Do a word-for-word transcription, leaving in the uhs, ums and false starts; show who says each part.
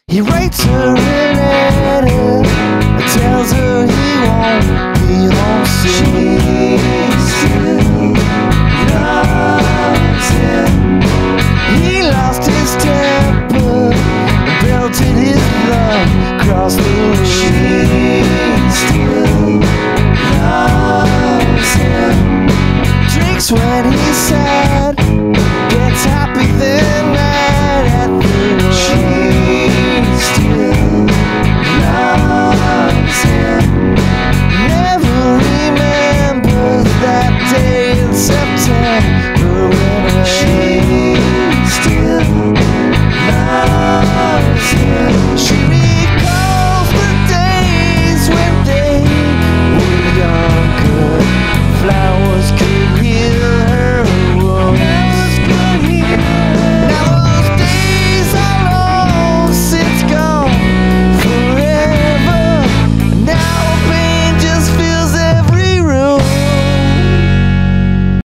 Speaker 1: He writes her a letter, tells her he won't be home soon. She still loves him. He lost his temper, belted his love across the